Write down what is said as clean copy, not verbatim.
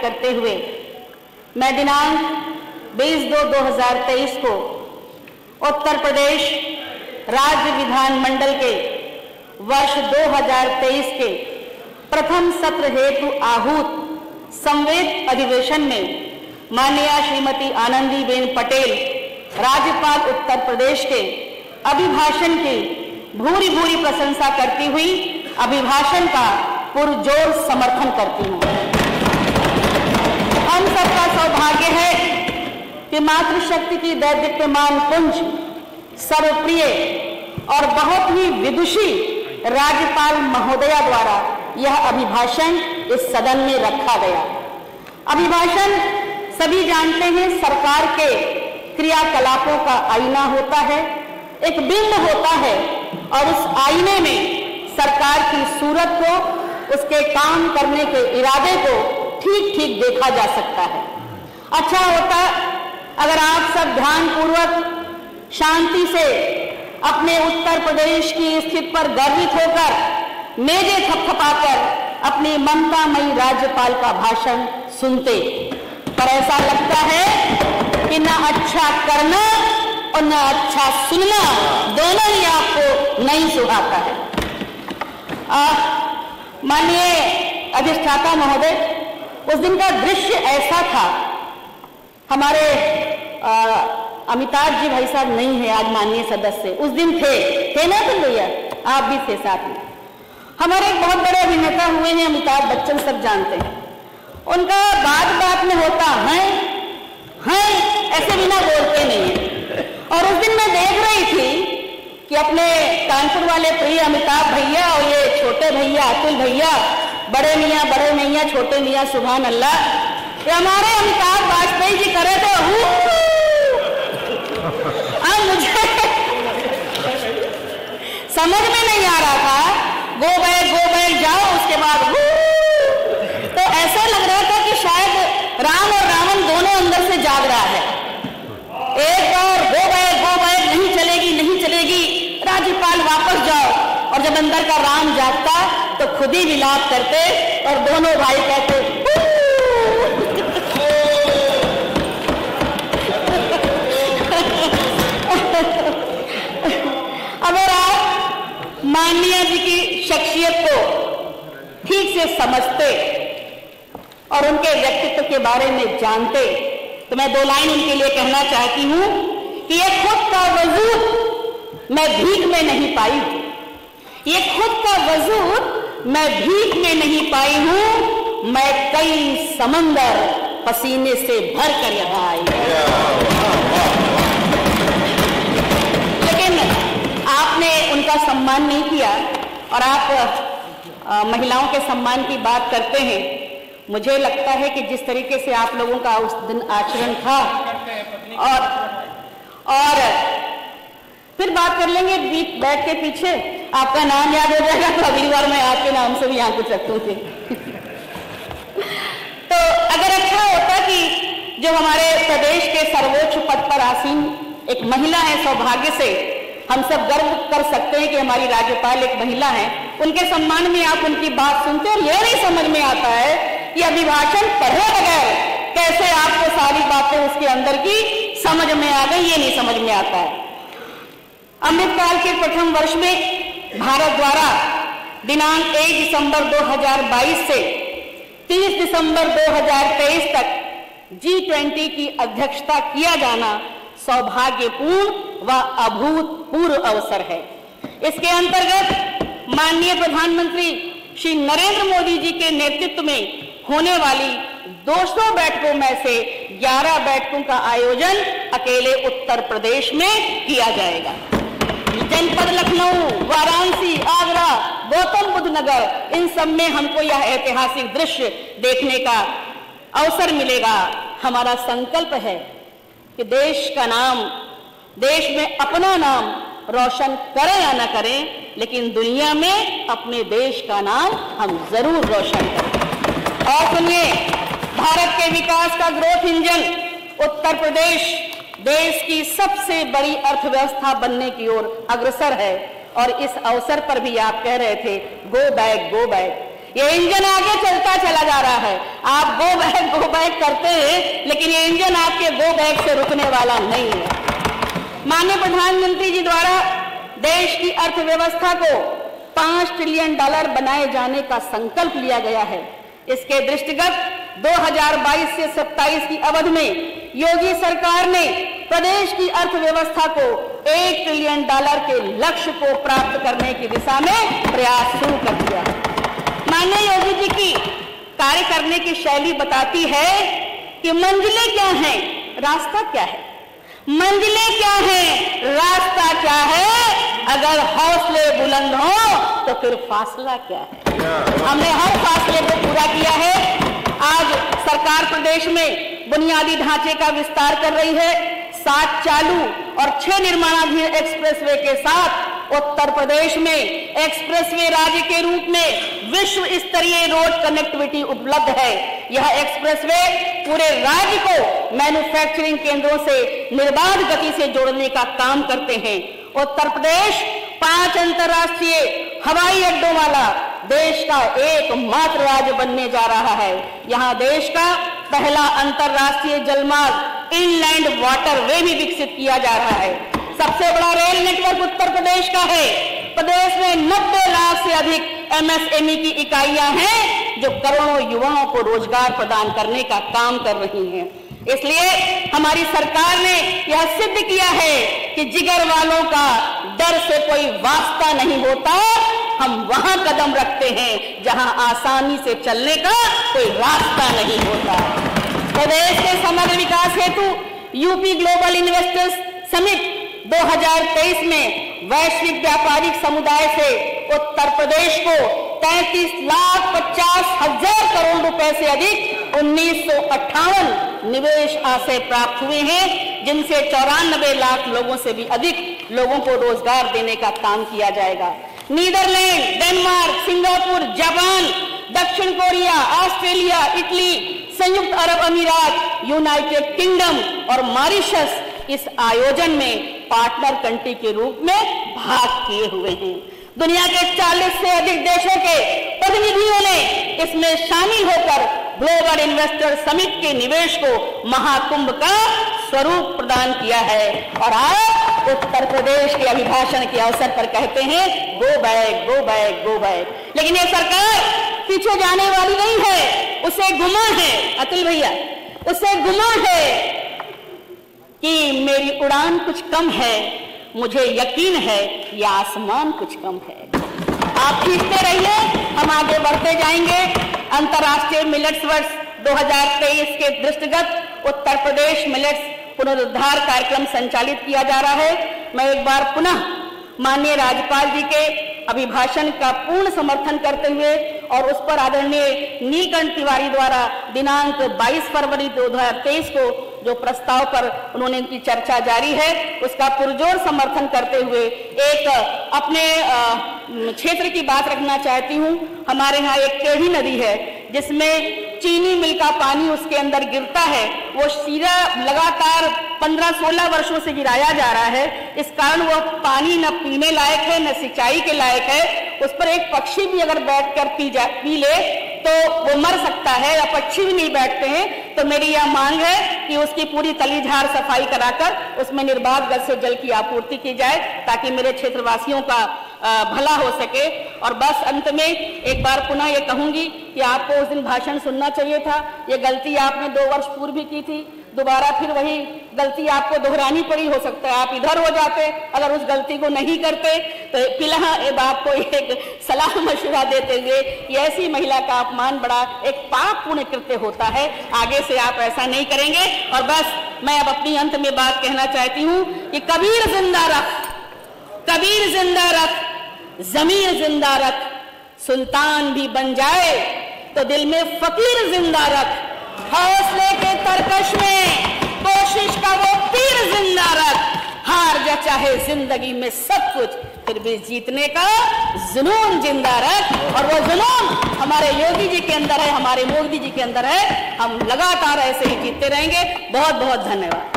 करते हुए मैं दिनांक 20/2/2023 को उत्तर प्रदेश राज्य विधानमंडल के वर्ष 2023 के प्रथम सत्र हेतु आहूत संवेद अधिवेशन में माननीय श्रीमती आनंदीबेन पटेल राज्यपाल उत्तर प्रदेश के अभिभाषण की भूरी भूरी प्रशंसा करती हुई अभिभाषण का पुरजोर समर्थन करती हूँ। हम सबका सौभाग्य है कि मातृशक्ति की दैदीप्यमान पुंज, सर्वप्रिय और बहुत ही विदुषी राज्यपाल महोदया द्वारा यह अभिभाषण इस सदन में रखा गया। अभिभाषण सभी जानते हैं सरकार के क्रियाकलापों का आईना होता है, एक बिंब होता है और उस आईने में सरकार की सूरत को, उसके काम करने के इरादे को ठीक ठीक देखा जा सकता है। अच्छा होता अगर आप सब ध्यानपूर्वक शांति से अपने उत्तर प्रदेश की स्थिति पर गर्वित होकर मेजे थपथपाकर अपनी ममतामयी राज्यपाल का भाषण सुनते, पर ऐसा लगता है कि न अच्छा करना और न अच्छा सुनना दोनों ही आपको नहीं सुहाता है। माननीय अधिष्ठाता महोदय, उस दिन का दृश्य ऐसा था, हमारे अमिताभ जी भाई साहब नहीं है आज माननीय सदस्य, उस दिन थे ना तुम भैया, आप भी थे साथ में। हमारे एक बहुत बड़े अभिनेता हुए हैं अमिताभ बच्चन, सब जानते हैं। उनका बात बात में होता है ऐसे बिना बोलते नहीं है। और उस दिन मैं देख रही थी कि अपने कानपुर वाले प्रिय अमिताभ भैया और ये छोटे भैया अतुल भैया, बड़े मियाँ छोटे मियाँ सुभान अल्लाह, ये हमारे अमिताभ वाजपेयी जी करे थे मुझे समझ में नहीं आ रहा था, गो बैक जाओ, उसके बाद तो ऐसा लग रहा था कि शायद राम और रावण दोनों अंदर से जाग रहा है। एक बार गो बैक नहीं चलेगी, राज्यपाल वापस जाओ, और जब अंदर का राम जागता तो खुद ही विलाप करते और दोनों भाई कहते अगर आप माननीय जी की शख्सियत को ठीक से समझते और उनके व्यक्तित्व के बारे में जानते तो मैं 2 लाइन उनके लिए कहना चाहती हूं कि ये खुद का वजूद मैं भीख में नहीं पाई हूं, ये खुद का वजूद मैं भीख में नहीं पाई हूं, मैं कई समंदर पसीने से भर कर यहां आई। लेकिन आपने उनका सम्मान नहीं किया और आप महिलाओं के सम्मान की बात करते हैं। मुझे लगता है कि जिस तरीके से आप लोगों का उस दिन आचरण था, और फिर बात कर लेंगे बैठ के पीछे, आपका नाम याद हो जाएगा तो अगली बार मैं आपके नाम से भी यहाँ कुछ रखूंगी। तो अगर अच्छा होता कि जो हमारे प्रदेश के सर्वोच्च पद पर आसीन एक महिला है, सौभाग्य से हम सब गर्व कर सकते हैं कि हमारी राज्यपाल एक महिला है, उनके सम्मान में आप उनकी बात सुनते और यह नहीं समझ में आता है कि अभिभाषण पढ़े बगैर कैसे आपको सारी बातें उसके अंदर की समझ में आ गई, ये नहीं समझ में आता है। अमृतकाल के प्रथम वर्ष में भारत द्वारा दिनांक 1 दिसंबर 2022 से 30 दिसंबर 2023 तक G20 की अध्यक्षता किया जाना सौभाग्यपूर्ण व अभूतपूर्व अवसर है। इसके अंतर्गत माननीय प्रधानमंत्री श्री नरेंद्र मोदी जी के नेतृत्व में होने वाली 200 बैठकों में से 11 बैठकों का आयोजन अकेले उत्तर प्रदेश में किया जाएगा। जनपद लखनऊ, वाराणसी, आगरा, गौतम बुद्ध नगर, इन सब में हमको यह ऐतिहासिक दृश्य देखने का अवसर मिलेगा। हमारा संकल्प है कि देश का नाम, देश में अपना नाम रोशन करें या ना करें, लेकिन दुनिया में अपने देश का नाम हम जरूर रोशन करें। और सुनिए, भारत के विकास का ग्रोथ इंजन उत्तर प्रदेश देश की सबसे बड़ी अर्थव्यवस्था बनने की ओर अग्रसर है। और इस अवसर पर भी आप कह रहे थे गो बैक, ये इंजन आगे चलता चला जा रहा है। आप गो बैक करते हैं, लेकिन ये इंजन आपके गो बैक से रुकने वाला नहीं है। माननीय प्रधानमंत्री जी द्वारा देश की अर्थव्यवस्था को $5 ट्रिलियन बनाए जाने का संकल्प लिया गया है। इसके दृष्टिगत 2022 से 27 की अवधि में योगी सरकार ने प्रदेश की अर्थव्यवस्था को $1 ट्रिलियन के लक्ष्य को प्राप्त करने की दिशा में प्रयास शुरू कर दिया है। माननीय योगी जी की कार्य करने की शैली बताती है कि मंजिलें क्या हैं, रास्ता क्या है। मंजिलें क्या है, रास्ता क्या है। अगर हौसले बुलंद हो तो फिर फासला क्या है। हमने हर फासले को पूरा किया है। आज सरकार प्रदेश में बुनियादी ढांचे का विस्तार कर रही है। 7 चालू और 6 निर्माणाधीन एक्सप्रेसवे के साथ उत्तर प्रदेश में एक्सप्रेसवे राज्य के रूप में विश्व स्तरीय रोड कनेक्टिविटी उपलब्ध है। यह एक्सप्रेसवे पूरे राज्य को मैन्युफैक्चरिंग केंद्रों से निर्बाध गति से जोड़ने का काम करते हैं। उत्तर प्रदेश 5 अंतर्राष्ट्रीय हवाई अड्डों वाला देश का एकमात्र राज्य बनने जा रहा है। यहाँ देश का पहला अंतर्राष्ट्रीय जलमार्ग इनलैंड वाटरवे भी विकसित किया जा रहा है। सबसे बड़ा रेल नेटवर्क उत्तर प्रदेश का है। प्रदेश में 90 लाख से अधिक MSME की इकाइयां हैं जो करोड़ों युवाओं को रोजगार प्रदान करने का काम कर रही हैं। इसलिए हमारी सरकार ने यह सिद्ध किया है कि जिगर वालों का डर से कोई वास्ता नहीं होता। हम वहां कदम रखते हैं जहां आसानी से चलने का कोई रास्ता नहीं होता। प्रदेश के समग्र विकास हेतु यूपी ग्लोबल इन्वेस्टर्स समिट 2023 में वैश्विक व्यापारिक समुदाय से उत्तर प्रदेश को 33,50,000 करोड़ रुपए से अधिक 1958 निवेश आशय प्राप्त हुए हैं, जिनसे 94 लाख लोगों से भी अधिक लोगों को रोजगार देने का काम किया जाएगा। नीदरलैंड, डेनमार्क, सिंगापुर, जापान, दक्षिण कोरिया, ऑस्ट्रेलिया, इटली, संयुक्त अरब अमीरात, यूनाइटेड किंगडम और मॉरिशस इस आयोजन में पार्टनर कंट्री के रूप में भाग किए हुए हैं। दुनिया के 40 से अधिक देशों के प्रतिनिधियों ने इसमें शामिल होकर ग्लोबल इन्वेस्टर समिट के निवेश को महाकुंभ का स्वरूप प्रदान किया है। और आज उत्तर प्रदेश के अभिभाषण के अवसर पर कहते हैं go back, go back, go back. लेकिन ये सरकार पीछे जाने वाली नहीं है। उसे गुमा है, अतुल भैया, उसे गुमा है कि मेरी उड़ान कुछ कम है, मुझे यकीन है ये आसमान कुछ कम है। आप खींचते रहिए, हम आगे बढ़ते जाएंगे। अंतर्राष्ट्रीय मिलेट्स वर्ष 2023 के दृष्टिगत उत्तर प्रदेश मिलेट्स पुनरुद्धार कार्यक्रम संचालित किया जा रहा है। मैं एक बार पुनः माननीय राज्यपाल जी के अभिभाषण का पूर्ण समर्थन करते हुए और उस पर आदरणीय नीलकंठ तिवारी द्वारा दिनांक 22 फरवरी 2023 को जो प्रस्ताव पर उन्होंने उनकी चर्चा जारी है, उसका पुरजोर समर्थन करते हुए एक अपने क्षेत्र की बात रखना चाहती हूँ। हमारे यहाँ एक टेढ़ी नदी है जिसमें चीनी मिल का पानी उसके अंदर गिरता है। वो सीधा लगातार 15-16 वर्षों से गिराया जा रहा है। इस कारण वो पानी न पीने लायक है न सिंचाई के लायक है। उस पर एक पक्षी भी अगर बैठकर पी ले तो वो मर सकता है, या पक्षी भी नहीं बैठते हैं। तो मेरी यह मांग है कि उसकी पूरी तलीझार सफाई कराकर उसमें निर्बाध गति से जल की आपूर्ति की जाए ताकि मेरे क्षेत्रवासियों का भला हो सके। और बस अंत में एक बार पुनः ये कहूंगी कि आपको उस दिन भाषण सुनना चाहिए था। ये गलती आपने 2 वर्ष पूर्व भी की थी, दोबारा फिर वही गलती आपको दोहरानी पड़ी। हो सकता है आप इधर हो जाते अगर उस गलती को नहीं करते। तो फिलहाल आपको एक सलाह मशवरा देते हुए कि ऐसी महिला का अपमान बड़ा एक पापपूर्ण कृत्य होता है, आगे से आप ऐसा नहीं करेंगे। और बस मैं अब अपनी अंत में बात कहना चाहती हूँ कि कबीर जिंदा रख, कबीर जिंदा रख, जमीर जिंदा रख, सुल्तान भी बन जाए तो दिल में फकीर जिंदा रख, हौसले के तरकश में कोशिश का वो तीर जिंदा रख, हार जा चाहे जिंदगी में सब कुछ फिर भी जीतने का जुनून जिंदा रख। और वो जुनून हमारे योगी जी के अंदर है, हमारे मोदी जी के अंदर है। हम लगातार ऐसे ही जीतते रहेंगे। बहुत बहुत धन्यवाद।